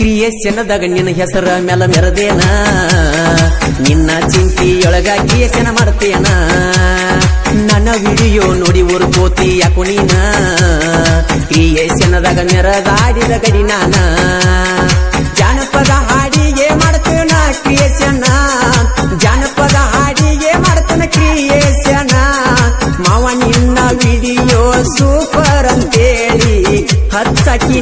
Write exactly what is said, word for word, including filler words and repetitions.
ಕ್ರಿಯೇಷನದಾಗ ನಿನ್ನ ಹೆಸರ ಮೆಲ ಮೆರದೇನ ನಿನ್ನ ಚಿಂತಿಯೊಳಗ ಕ್ರಿಯೇಷನ ಮಾಡ್ತೇನ ನನ್ನ ವಿಡಿಯೋ ನೋಡಿ ಊರ್ಕೋತಿ ಯಾಕೋ ನೀನ ಕ್ರಿಯೇಷನದಾಗ ಮೆರದಾಡಿದ ಗಡಿ ನಾನ ಜಾನಪದ ಹಾಡಿಗೆ ಮಾಡ್ತೇನ ಕ್ರಿಯೇಷನ ಜಾನಪದ ಹಾಡಿಗೆ ಮಾಡ್ತೇನ ಕ್ರಿಯೇಷನ ಮಾವ ನಿನ್ನ ವಿಡಿಯೋ ಸೂಪರ್ ಅಂತೇಳಿ ಹಚ್ಚಾಕಿ